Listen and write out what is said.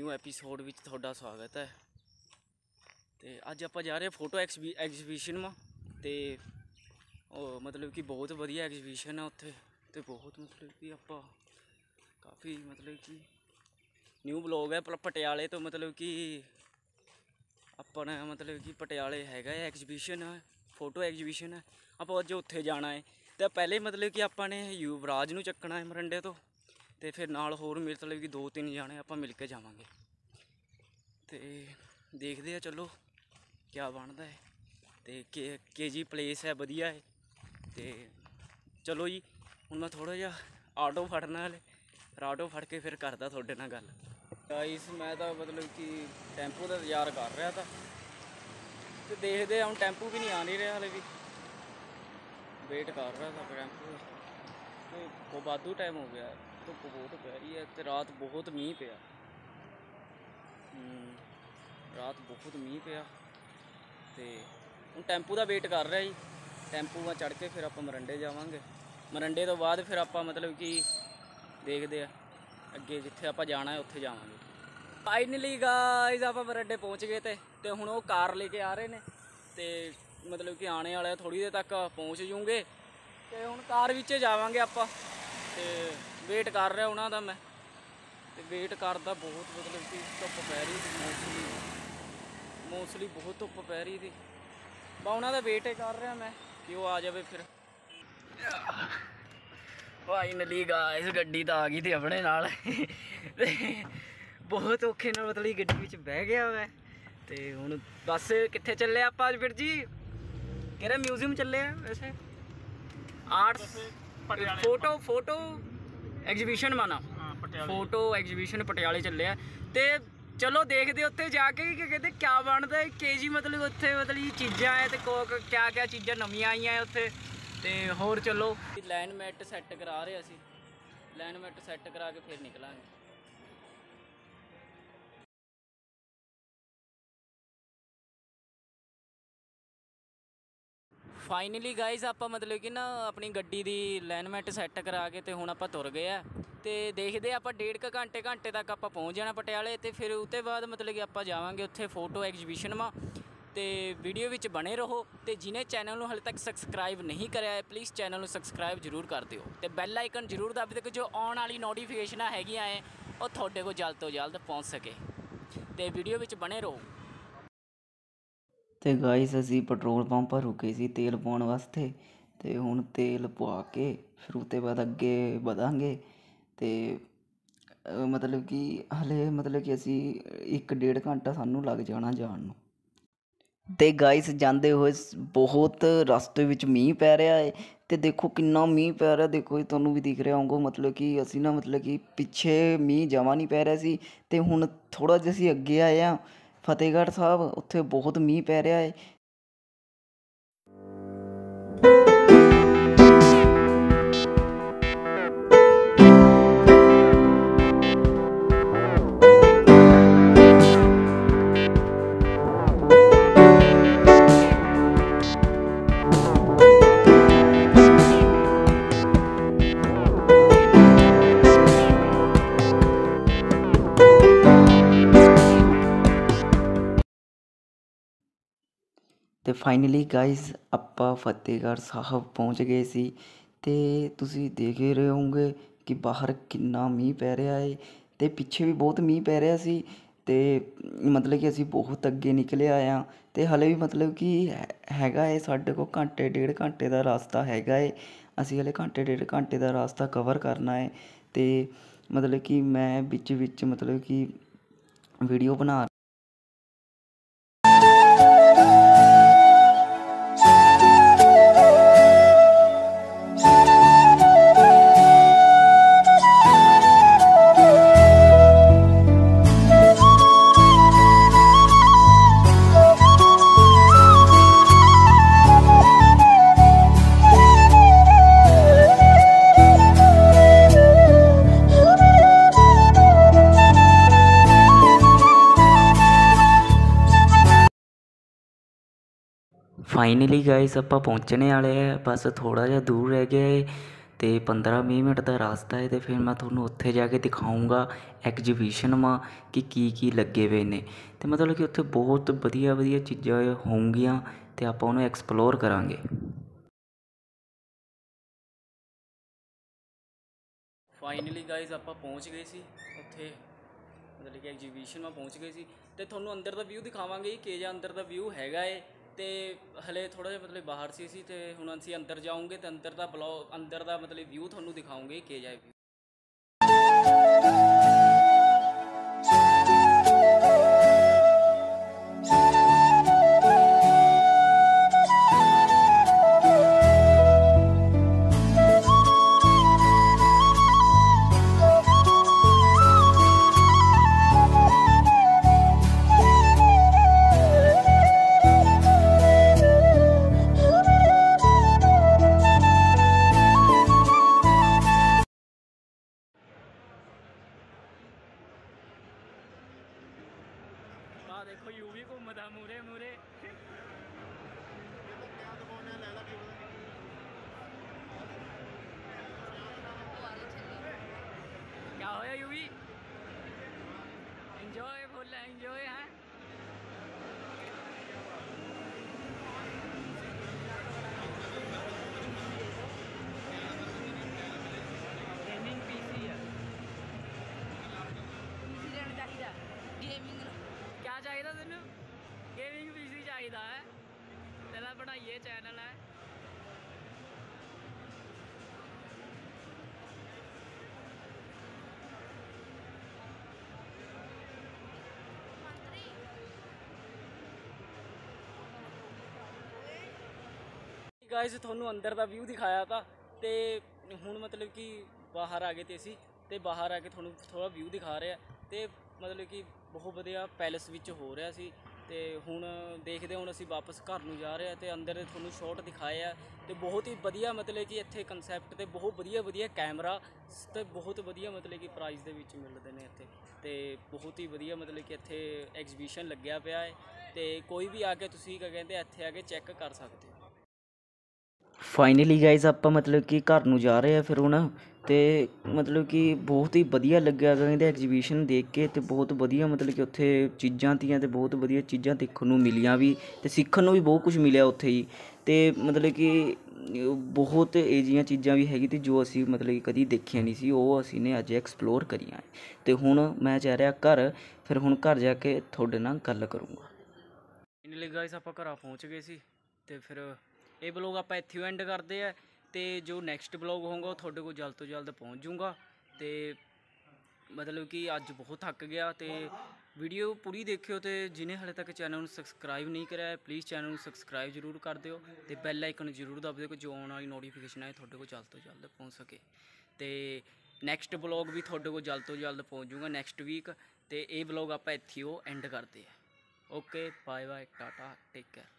New episode ਵਿੱਚ ਤੁਹਾਡਾ ਸਵਾਗਤ ਹੈ। ਤੇ ਅੱਜ ਆਪਾਂ ਜਾ ਰਹੇ ਫੋਟੋ ਐਗਜ਼ੀਬਿਸ਼ਨ ਮਾ ਤੇ ਉਹ ਮਤਲਬ ਕਿ ਬਹੁਤ ਵਧੀਆ ਐਗਜ਼ੀਬਿਸ਼ਨ ਆ ਉੱਥੇ ਤੇ ਬਹੁਤ ਮਤਲਬ ਕਿ ਆਪਾਂ ਕਾਫੀ ਮਤਲਬ ਕਿ ਨਿਊ ਬਲੌਗ ਹੈ ਪਟਿਆਲੇ ਤੋਂ ਮਤਲਬ ਕਿ ਆਪਣਾ ਮਤਲਬ ਕਿ ਪਟਿਆਲੇ ਹੈਗਾ ਐਗਜ਼ੀਬਿਸ਼ਨ ਫੋਟੋ ਐਗਜ਼ੀਬਿਸ਼ਨ ਹੈ। ਆਪਾਂ ਅੱਜ ਉੱਥੇ ਜਾਣਾ ਹੈ ਤੇ ਪਹਿਲੇ ਮਤਲਬ ਕਿ ਆਪਾਂ ਨੇ ਯੁਵਰਾਜ ਨੂੰ ਚੱਕਣਾ ਹੈ ਮਰਿੰਡੇ ਤੋਂ ਤੇ ਫਿਰ ਨਾਲ ਹੋਰ ਮਤਲਬ ਕਿ 2-3 ਜਾਣੇ ਆਪਾਂ ਮਿਲ ਕੇ ਜਾਵਾਂਗੇ ਤੇ ਦੇਖਦੇ ਆ ਚਲੋ ਕਿਆ ਬਣਦਾ ਹੈ। ਤੇ ਕੇ ਪਲੇਸ ਹੈ ਵਧੀਆ ਹੈ ਤੇ ਚਲੋ ਜੀ ਹੁਣ ਮੈਂ ਥੋੜ੍ਹਾ ਜਿਹਾ ਆਟੋ ਫੜਨਾ ਹਲੇ ਫਿਰ ਆਟੋ ਫੜ ਕੇ ਫਿਰ ਕਰਦਾ ਤੁਹਾਡੇ ਨਾਲ ਗੱਲ। ਗਾਈਸ ਮੈਂ ਤਾਂ ਮਤਲਬ ਕਿ ਟੈਂਪੂ ਦਾ ਇੰਤਜ਼ਾਰ ਕਰ ਰਿਹਾ ਤਾ ਤੇ ਦੇਖਦੇ ਹੁਣ ਟੈਂਪੂ ਵੀ ਨਹੀਂ ਆ ਨਹੀਂ ਰਿਹਾ ਹਲੇ ਵੀ ਵੇਟ ਕਰ ਰਿਹਾ ਤਾ ਟੈਂਪੂ ਤੇ ਉਹ ਵਾਧੂ ਟਾਈਮ ਹੋ ਗਿਆ। ਧੁੱਪ ਬਹੁਤ ਪੈ ਰਹੀ ਹੈ ਤੇ ਰਾਤ ਬਹੁਤ ਮੀਂਹ ਪਿਆ ਤੇ ਹੁਣ ਟੈਂਪੂ ਦਾ ਵੇਟ ਕਰ ਰਿਹਾ ਜੀ। ਟੈਂਪੂ ਨਾਲ ਚੜ੍ਹ ਕੇ ਫਿਰ ਆਪਾਂ ਮਰਿੰਡੇ ਜਾਵਾਂਗੇ। ਮਰਿੰਡੇ ਤੋਂ ਬਾਅਦ ਫਿਰ ਆਪਾਂ ਮਤਲਬ ਕਿ ਦੇਖਦੇ ਆ ਅੱਗੇ ਜਿੱਥੇ ਆਪਾਂ ਜਾਣਾ ਹੈ ਉੱਥੇ ਜਾਵਾਂਗੇ। ਫਾਈਨਲੀ ਗਾਇਜ਼ ਆਪਾਂ ਮਰਿੰਡੇ ਪਹੁੰਚ ਗਏ ਤੇ ਹੁਣ ਉਹ ਕਾਰ ਲੈ ਕੇ ਆ ਰਹੇ ਨੇ ਤੇ ਮਤਲਬ ਕਿ ਆਉਣੇ ਵਾਲੇ ਥੋੜ੍ਹੀ ਦੇਰ ਤੱਕ ਪਹੁੰਚ ਜੂਗੇ ਤੇ ਹੁਣ ਕਾਰ ਵਿੱਚ ਜਾਵਾਂਗੇ ਆਪਾਂ ਤੇ ਵੇਟ ਕਰ ਰਿਹਾ ਉਹਨਾਂ ਦਾ ਮੈਂ ਤੇ ਵੇਟ ਕਰਦਾ ਬਹੁਤ ਮਤਲਬ ਕਿ ਧੁੱਪ ਪੈ ਰਹੀ ਸੀ ਮੋਸਟਲੀ ਬਹੁਤ ਧੁੱਪ ਪੈ ਰਹੀ ਸੀ ਬਾ ਉਹਨਾਂ ਦਾ ਵੇਟ ਕਰ ਰਿਹਾ ਮੈਂ ਕਿ ਉਹ ਆ ਜਾਵੇ। ਫਿਰ ਫਾਈਨਲੀ ਗਾਇਸ ਗੱਡੀ ਤਾਂ ਆ ਗਈ ਤੇ ਆਪਣੇ ਨਾਲ ਬਹੁਤ ਔਖੇ ਨਾਲ ਮਤਲਬ ਗੱਡੀ ਵਿੱਚ ਬਹਿ ਗਿਆ ਮੈਂ ਤੇ ਹੁਣ ਬਸ ਕਿੱਥੇ ਚੱਲੇ ਆਪਾਂ ਅੱਜ ਵੀਰ ਜੀ ਕਿਹੜਾ ਮਿਊਜ਼ੀਅਮ ਚੱਲੇ ਆ ਵੈਸੇ ਆਰਟਸ ਫੋਟੋ ਐਗਜ਼ੀਬਿਸ਼ਨ ਮਾਨਾ ਫੋਟੋ ਐਗਜ਼ੀਬਿਸ਼ਨ ਪਟਿਆਲੇ ਚੱਲੇ ਆ ਤੇ ਚਲੋ ਦੇਖਦੇ ਉੱਥੇ ਜਾ ਕੇ ਕਿ ਕਹਿੰਦੇ ਕਿਆ ਬਣਦਾ ਕੇ ਮਤਲਬ ਉੱਥੇ ਮਤਲਬ ਚੀਜ਼ਾਂ ਹੈ ਤੇ ਕਿਆ ਚੀਜ਼ਾਂ ਨਵੀਆਂ ਆਈਆਂ ਹੈ ਉੱਥੇ ਤੇ ਹੋਰ ਚਲੋ ਲਾਈਨ ਮੈਟ ਸੈੱਟ ਕਰਾ ਰਹੇ ਅਸੀਂ ਲਾਈਨ ਮੈਟ ਸੈੱਟ ਕਰਾ ਕੇ ਫਿਰ ਨਿਕਲਾਂਗੇ। ਫਾਈਨਲੀ ਗਾਈਜ਼ ਆਪਾਂ ਮਤਲਬ ਕਿ ਨਾ ਆਪਣੀ ਗੱਡੀ ਦੀ ਲਾਈਨਮੈਂਟ ਸੈੱਟ ਕਰਾ ਕੇ ਤੇ ਹੁਣ ਆਪਾਂ ਤੁਰ ਗਏ ਆ ਤੇ ਦੇਖਦੇ ਆਪਾਂ 1.5 ਘੰਟੇ ਤੱਕ ਆਪਾਂ ਪਹੁੰਚ ਜਾਣਾ ਪਟਿਆਲੇ ਤੇ ਫਿਰ ਉਹ ਤੋਂ ਬਾਅਦ ਮਤਲਬ ਕਿ ਆਪਾਂ ਜਾਵਾਂਗੇ ਉੱਥੇ ਫੋਟੋ ਐਗਜ਼ੀਬਿਸ਼ਨ ਮਾ ਤੇ ਵੀਡੀਓ ਵਿੱਚ ਬਣੇ ਰਹੋ ਤੇ ਜਿਹਨੇ ਚੈਨਲ ਨੂੰ ਹਾਲੇ ਤੱਕ ਸਬਸਕ੍ਰਾਈਬ ਨਹੀਂ ਕਰਿਆ ਹੈ ਪਲੀਜ਼ ਚੈਨਲ ਨੂੰ ਸਬਸਕ੍ਰਾਈਬ ਜ਼ਰੂਰ ਕਰ ਦਿਓ ਤੇ ਬੈਲ ਆਈਕਨ ਜ਼ਰੂਰ ਦੱਬ ਦਿਓ ਕਿ ਜੋ ਆਉਣ ਵਾਲੀ ਨੋਟੀਫਿਕੇਸ਼ਨਾਂ ਹੈਗੀਆਂ ਹੈ ਉਹ ਤੁਹਾਡੇ ਕੋਲ ਜਲਦ ਤੋਂ ਜਲਦ ਪਹੁੰਚ ਸਕੇ ਤੇ ਵੀਡੀਓ ਵਿੱਚ ਬਣੇ ਰਹੋ। ਤੇ ਗਾਈਸ ਅਸੀਂ ਪੈਟਰੋਲ ਪੰਪ ਪਰ ਰੁਕੇ ਸੀ ਤੇਲ ਪਾਉਣ ਵਾਸਤੇ ਤੇ ਹੁਣ ਤੇਲ ਪਵਾ ਕੇ ਫਿਰ ਉਹ ਤੋਂ ਬਾਅਦ ਅੱਗੇ ਵਧਾਂਗੇ ਤੇ ਮਤਲਬ ਕਿ ਹਲੇ ਮਤਲਬ ਕਿ ਅਸੀਂ 1-1.5 ਘੰਟਾ ਸਾਨੂੰ ਲੱਗ ਜਾਣਾ ਜਾਣ ਨੂੰ। ਤੇ ਗਾਈਸ ਜਾਂਦੇ ਹੋਏ ਬਹੁਤ ਰਸਤੇ ਵਿੱਚ ਮੀਂਹ ਪੈ ਰਿਹਾ ਹੈ ਤੇ ਦੇਖੋ ਕਿੰਨਾ ਮੀਂਹ ਪੈ ਰਿਹਾ ਦੇਖੋ ਤੁਹਾਨੂੰ ਵੀ ਦਿਖ ਰਿਹਾ ਹੋਊਗਾ ਮਤਲਬ ਕਿ ਅਸੀਂ ਨਾ ਮਤਲਬ ਕਿ ਪਿੱਛੇ ਮੀਂਹ ਜਮਾਂ ਨਹੀਂ ਪੈ ਰਿਹਾ ਸੀ ਤੇ ਹੁਣ ਥੋੜ੍ਹਾ ਜਿਹਾ ਅਸੀਂ ਅੱਗੇ ਆਏ ਹਾਂ ਫਤਿਹਗੜ੍ਹ ਸਾਹਿਬ ਉੱਥੇ ਬਹੁਤ ਮੀਂਹ ਪੈ ਰਿਹਾ ਹੈ। ਤੇ ਫਾਈਨਲੀ ਗਾਈਜ਼ ਆਪਾਂ ਫਤਿਹਗੜ੍ਹ ਸਾਹਿਬ ਪਹੁੰਚ ਗਏ ਸੀ ਤੇ ਤੁਸੀਂ ਦੇਖ ਹੀ ਰਹੇ ਹੋਵੋਗੇ ਕਿ ਬਾਹਰ ਕਿੰਨਾ ਮੀਂਹ ਪੈ ਰਿਹਾ ਹੈ ਤੇ ਪਿੱਛੇ ਵੀ ਬਹੁਤ ਮੀਂਹ ਪੈ ਰਿਹਾ ਸੀ ਤੇ ਮਤਲਬ ਕਿ ਅਸੀਂ ਬਹੁਤ ਅੱਗੇ ਨਿਕਲੇ ਆਏ ਹਾਂ ਤੇ ਹਲੇ ਵੀ ਮਤਲਬ ਕਿ ਹੈਗਾ ਹੈ ਸਾਡੇ ਕੋਲ 1-1.5 ਘੰਟੇ ਦਾ ਰਸਤਾ ਹੈਗਾ ਹੈ। ਅਸੀਂ ਹਲੇ 1-1.5 ਘੰਟੇ ਦਾ ਰਸਤਾ ਕਵਰ ਕਰਨਾ ਹੈ ਤੇ ਮਤਲਬ ਕਿ ਮੈਂ ਵਿੱਚ ਮਤਲਬ ਕਿ ਵੀਡੀਓ ਬਣਾ ਫਾਈਨਲੀ ਗਾਈਸ ਆਪਾਂ ਪਹੁੰਚਣੇ ਵਾਲੇ ਆ ਬਸ ਥੋੜ੍ਹਾ ਜਿਹਾ ਦੂਰ ਰਹਿ ਗਿਆ ਹੈ ਤੇ 15-20 ਮਿੰਟ ਦਾ ਰਾਸਤਾ ਹੈ ਤੇ ਫਿਰ ਮੈਂ ਤੁਹਾਨੂੰ ਉੱਥੇ ਜਾ ਕੇ ਦਿਖਾਊਂਗਾ ਐਗਜੀਬਿਸ਼ਨ ਵਾਂ ਕਿ ਕੀ ਲੱਗੇ ਹੋਏ ਨੇ ਤੇ ਮਤਲਬ ਕਿ ਉੱਥੇ ਬਹੁਤ ਵਧੀਆ ਵਧੀਆ ਚੀਜ਼ਾਂ ਹੋਣਗੀਆਂ ਤੇ ਆਪਾਂ ਉਹਨੂੰ ਐਕਸਪਲੋਰ ਕਰਾਂਗੇ। ਫਾਈਨਲੀ ਗਾਈਜ਼ ਆਪਾਂ ਪਹੁੰਚ ਗਏ ਸੀ ਉੱਥੇ, ਮਤਲਬ ਕਿ ਐਗਜੀਬਿਸ਼ਨ ਮੈਂ ਪਹੁੰਚ ਗਏ ਸੀ ਤੇ ਤੁਹਾਨੂੰ ਅੰਦਰ ਦਾ ਵਿਊ ਦਿਖਾਵਾਂਗੇ ਕਿ ਜਾਂ ਅੰਦਰ ਦਾ ਵਿਊ ਹੈਗਾ ਏ। ਤੇ ਹਲੇ ਥੋੜ੍ਹਾ ਜਿਹਾ ਮਤਲਬ ਬਾਹਰ ਸੀ ਅਸੀਂ, ਤੇ ਹੁਣ ਅਸੀਂ ਅੰਦਰ ਜਾਊਂਗੇ ਤੇ ਅੰਦਰ ਦਾ ਅੰਦਰ ਦਾ ਮਤਲਬ ਵਿਊ ਤੁਹਾਨੂੰ ਦਿਖਾਉਂਗੇ ਕਿ ਜਾਂ ਵਿਊ। ਆ ਦੇਖੋ ਯੂ ਵੀ ਘੁੰਮਦਾ ਮੂਰੇ ਮੂਰੇ। क्या होया यू भी एंजॉय फुल एंजॉय है। गेमिंग पीसी है क्या चाहिए तेन? गेमिंग पीसी चाहिए है तेरा बनाइए चैनल है। गाइस ਤੁਹਾਨੂੰ ਅੰਦਰ ਦਾ ਵਿਊ ਦਿਖਾਇਆ ਤਾਂ ਤੇ ਹੁਣ ਮਤਲਬ ਕਿ ਬਾਹਰ ਆ ਗਏ ਤੇ ਅਸੀਂ, ਤੇ ਬਾਹਰ ਆ ਕੇ ਤੁਹਾਨੂੰ ਥੋੜਾ ਵਿਊ ਦਿਖਾ ਰਿਹਾ ਤੇ ਮਤਲਬ ਕਿ ਬਹੁਤ ਵਧੀਆ ਪੈਲਸ ਵਿੱਚ ਹੋ ਰਿਹਾ ਸੀ। ਤੇ ਹੁਣ ਦੇਖਦੇ ਹੁਣ ਅਸੀਂ ਵਾਪਸ ਘਰ ਨੂੰ ਜਾ ਰਹੇ ਹਾਂ ਤੇ ਅੰਦਰ ਤੁਹਾਨੂੰ ਸ਼ਾਟ ਦਿਖਾਏ ਆ ਤੇ ਬਹੁਤ ਹੀ ਵਧੀਆ ਮਤਲਬ ਕਿ ਇੱਥੇ ਕਨਸੈਪਟ ਤੇ ਬਹੁਤ ਵਧੀਆ ਵਧੀਆ ਕੈਮਰਾ ਤੇ ਬਹੁਤ ਵਧੀਆ ਮਤਲਬ ਕਿ ਪ੍ਰਾਈਸ ਦੇ ਵਿੱਚ ਮਿਲਦੇ ਨੇ ਇੱਥੇ। ਤੇ ਬਹੁਤ ਹੀ ਵਧੀਆ ਮਤਲਬ ਕਿ ਇੱਥੇ ਐਗਜ਼ੀਬਿਸ਼ਨ ਲੱਗਿਆ ਪਿਆ ਹੈ ਤੇ ਕੋਈ ਵੀ ਆ ਕੇ ਤੁਸੀਂ ਕੀ ਕਹਿੰਦੇ ਇੱਥੇ ਆ ਕੇ ਚੈੱਕ ਕਰ ਸਕਦੇ ਹੋ। ਫਾਈਨਲੀ ਗਾਈਜ਼ ਆਪਾਂ ਮਤਲਬ ਕਿ ਘਰ ਨੂੰ ਜਾ ਰਹੇ ਆ ਫਿਰ ਹੁਣ, ਤੇ ਮਤਲਬ ਕਿ ਬਹੁਤ ਹੀ ਵਧੀਆ ਲੱਗਿਆ ਕਹਿੰਦੇ ਐਗਜੀਬਿਸ਼ਨ ਦੇਖ ਕੇ ਤੇ ਬਹੁਤ ਵਧੀਆ ਮਤਲਬ ਕਿ ਉੱਥੇ ਚੀਜ਼ਾਂ ਤੀਆਂ ਤੇ ਬਹੁਤ ਵਧੀਆ ਚੀਜ਼ਾਂ ਦੇਖਣ ਨੂੰ ਮਿਲੀਆਂ ਵੀ ਤੇ ਸਿੱਖਣ ਨੂੰ ਵੀ ਬਹੁਤ ਕੁਝ ਮਿਲਿਆ ਉੱਥੇ ਹੀ। ਤੇ ਮਤਲਬ ਕਿ ਬਹੁਤ ਇਹ ਜਿਹੀਆਂ ਚੀਜ਼ਾਂ ਵੀ ਹੈਗੀ ਤੇ ਜੋ ਅਸੀਂ ਮਤਲਬ ਕਿ ਕਦੀ ਦੇਖੀਆਂ ਨਹੀਂ ਸੀ ਉਹ ਅਸੀਂ ਨੇ ਅੱਜ ਐਕਸਪਲੋਰ ਕਰੀਆਂ। ਤੇ ਹੁਣ ਮੈਂ ਜਾ ਰਿਹਾ ਘਰ, ਫਿਰ ਹੁਣ ਘਰ ਜਾ ਕੇ ਤੁਹਾਡੇ ਨਾਲ ਗੱਲ ਕਰੂੰਗਾ। ਫਾਈਨਲੀ ਗਾਈਸ ਆਪਾਂ ਘਰਾਂ ਪਹੁੰਚ ਗਏ ਸੀ ਤੇ ਫਿਰ ਇਹ ਬਲੌਗ ਆਪਾਂ ਇੱਥੇ ਐਂਡ ਕਰਦੇ ਆ ਤੇ ਜੋ ਨੈਕਸਟ ਬਲੌਗ ਹੋਊਗਾ ਉਹ ਤੁਹਾਡੇ ਕੋਲ ਜਲਦ ਤੋਂ ਜਲਦ ਪਹੁੰਚ ਜਾਊਗਾ। ਤੇ ਮਤਲਬ ਕਿ ਅੱਜ ਬਹੁਤ ਥੱਕ ਗਿਆ ਤੇ ਵੀਡੀਓ ਪੂਰੀ ਦੇਖਿਓ ਤੇ ਜਿਹਨੇ ਹਾਲੇ ਤੱਕ ਚੈਨਲ ਨੂੰ ਸਬਸਕ੍ਰਾਈਬ ਨਹੀਂ ਕਰਿਆ ਪਲੀਜ਼ ਚੈਨਲ ਨੂੰ ਸਬਸਕ੍ਰਾਈਬ ਜ਼ਰੂਰ ਕਰ ਦਿਓ ਤੇ ਬੈਲ ਆਈਕਨ ਜ਼ਰੂਰ ਦਬਾ ਦਿਓ ਕਿ ਜੋ ਆਉਣ ਵਾਲੀ ਨੋਟੀਫਿਕੇਸ਼ਨ ਹੈ ਤੁਹਾਡੇ ਕੋਲ ਜਲਦ ਤੋਂ ਜਲਦ ਪਹੁੰਚ ਸਕੇ। ਤੇ ਨੈਕਸਟ ਬਲੌਗ ਵੀ ਤੁਹਾਡੇ ਕੋਲ ਜਲਦ ਤੋਂ ਜਲਦ ਪਹੁੰਚ ਜਾਊਗਾ ਨੈਕਸਟ ਵੀਕ। ਤੇ ਇਹ ਬਲੌਗ ਆਪਾਂ ਇੱਥੇ ਉਹ ਐਂਡ ਕਰਦੇ ਆ। Okay bye bye tata take care.